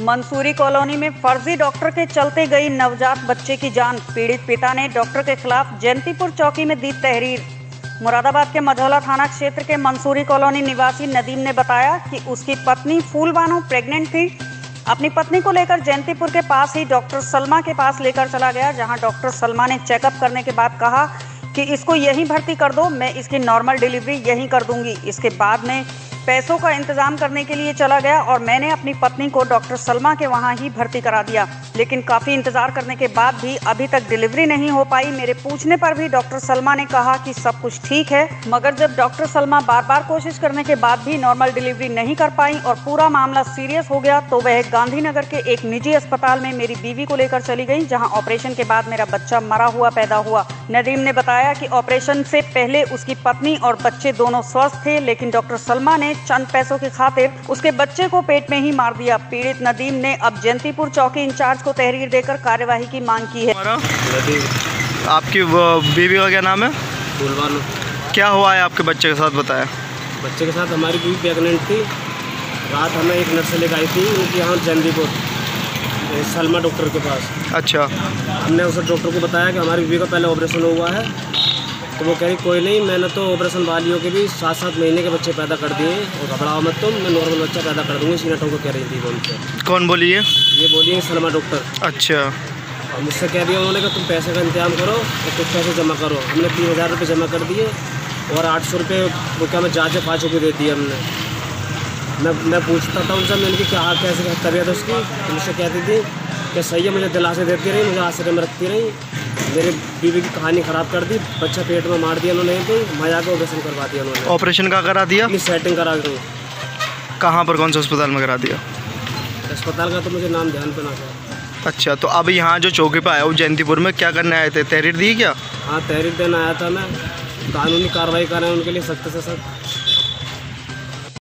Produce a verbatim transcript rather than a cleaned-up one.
Mansuri colony में फर्जी doctor के चलते गई नवजात बच्चे की जान। पीड़ित पिता ने डॉक्टर के खिलाफ जयंतीपुर चौकी में दी तहरीर। मुरादाबाद के मझौला थाना क्षेत्र के मंसूरी कॉलोनी निवासी नदीम ने बताया कि उसकी पत्नी फूलबानो प्रेग्नेंट थी। अपनी पत्नी को लेकर जयंतीपुर के पास ही डॉक्टर सलमा के पास लेकर चला गया, जहां डॉक्टर सलमा ने चेकअप करने के बाद कहा कि इसको यहीं भर्ती कर दो, मैं इसकी नॉर्मल डिलीवरी यहीं कर दूंगी। इसके बाद में पैसों का इंतजाम करने के लिए चला गया और मैंने अपनी पत्नी को डॉक्टर सलमा के वहां ही भर्ती करा दिया, लेकिन काफ़ी इंतज़ार करने के बाद भी अभी तक डिलीवरी नहीं हो पाई। मेरे पूछने पर भी डॉक्टर सलमा ने कहा कि सब कुछ ठीक है, मगर जब डॉक्टर सलमा बार बार कोशिश करने के बाद भी नॉर्मल डिलीवरी नहीं कर पाई और पूरा मामला सीरियस हो गया, तो वह गांधीनगर के एक निजी अस्पताल में मेरी बीवी को लेकर चली गई, जहाँ ऑपरेशन के बाद मेरा बच्चा मरा हुआ पैदा हुआ। नदीम ने बताया कि ऑपरेशन से पहले उसकी पत्नी और बच्चे दोनों स्वस्थ थे, लेकिन डॉक्टर सलमा ने चंद पैसों की खातिर उसके बच्चे को पेट में ही मार दिया। पीड़ित नदीम ने अब जयंतीपुर चौकी इंचार्ज को तहरीर देकर कार्यवाही की मांग की है। आपकी बीवी का क्या नाम है? फूलबानो। क्या हुआ है आपके बच्चे के साथ, बताया? बच्चे के साथ हमारी बीवी प्रेगनेंट थी। रात हमें एक नर्स लेकर आई थी उनकी यहाँ जयंतीपुर सलमा डॉक्टर के पास। अच्छा। हमने उस डॉक्टर को बताया कि हमारी बीवी का पहले ऑपरेशन हुआ है, तो वो कह रही कोई नहीं, मैंने तो ऑपरेशन वालियों के भी सात सात महीने के बच्चे पैदा कर दिए और घबराओ मत तुम, मैं नॉर्मल बच्चा पैदा कर दूँगी। सीना को कह रही थी उनसे। कौन बोली है? ये बोली सलमा डॉक्टर। अच्छा। और मुझसे कह दिया उन्होंने कि तुम पैसे का इंतजाम करो और कुछ पैसे जमा करो। हमने तीन हज़ार रुपये जमा कर दिए और आठ सौ रुपये वो क्या मैं जाँच पाँच रुपये दे दिए हमने। मैं मैं पूछता था उनसे, मैंने कि क्या कैसे तबीयत उसकी, तो मुझसे कहती थी कि सही है, मुझे दिलासे देती रही, मुझे आश्रय में रखती रही। मेरे बीवी की कहानी ख़राब कर दी, बच्चा पेट में मार दिया उन्होंने, तो मजा को ऑपरेशन करवा दिया उन्होंने। ऑपरेशन का करा दिया? अपनी सेटिंग करा दी। कहाँ पर, कौन से अस्पताल में करा दिया? अस्पताल का तो मुझे नाम ध्यान पे ना था। अच्छा, तो अब यहाँ जो चौकी पे आया वो जयंतीपुर में क्या करने आए थे? तहरीर दी क्या? हाँ, तहरीर देना आया था मैं। कानूनी कार्रवाई कर रहे हैं उनके लिए सख्त से सख्त।